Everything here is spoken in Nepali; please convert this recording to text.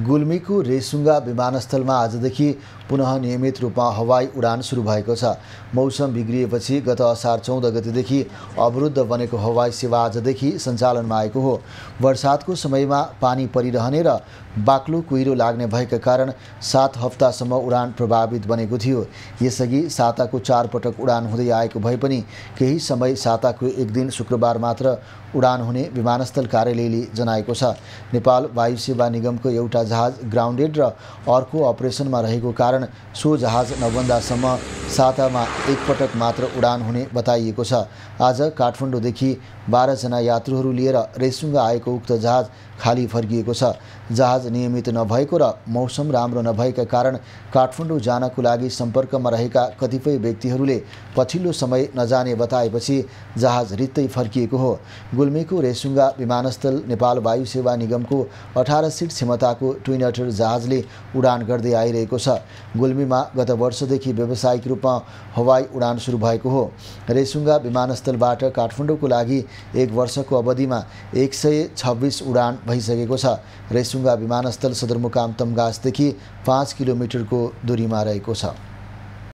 गुल्मीको रेसुङ्गा विमानस्थलमा आजदेखि पुनः नियमित रूपमा हवाई उडान सुरु भएको छ। मौसम बिग्रिएपछि गत असार 14 गतेदेखि अवरुद्ध बनेको हवाई सेवा आजदेखि सञ्चालनमा आएको हो। वर्षातको समयमा पानी परिरहने र बाक्लो कुहिरो लाग्ने भएका कारण 7 हप्तासम्म उडान प्रभावित बनेको थियो। यसअघि साताको 4 पटक उडान हुँदै आएको भए पनि केही समय साताको एक दिन शुक्रबार मात्र उडान हुने विमानस्थल कार्यालयले जनाएको छ। नेपाल वायु सेवा निगमको एउटा जहाज ग्राउन्डेड र अर्को अपरेसनमा रहेको कारण सो जहाज नबन्दासम्म सातामा एक पटक मात्र उडान हुने बताइएको छ। आज काठमाडौँदेखि 12 जना यात्रुहरू लिएर रेसुङ्गा आएको उक्त जहाज खाली फर्किएको छ। जहाज नियमित नभएको र मौसम राम्रो नभएका कारण काठमाडौँ जानको लागि सम्पर्कमा रहेका कतिपय व्यक्तिहरूले पछिल्लो समय नजाने बताएपछि जहाज रित्तै फर्किएको हो। गुल्मीको रेसुङ्गा विमानस्थल नेपाल वायु सेवा निगमको 18 सिट क्षमताको ट्विन अटर जहाजले उडान गर्दै आइरहेको छ। गुल्मीमा गत वर्षदेखि व्यावसायिक रूपमा हवाई उडान सुरु भएको हो। रेसुङ्गा विमानस्थलबाट काठमाडौँको लागि एक वर्षको अवधिमा 126 उडान भइसकेको छ। रेसुङ्गा विमानस्थल सदरमुकाम तम्घासदेखि 5 किलोमिटरको दूरीमा रहेको छ।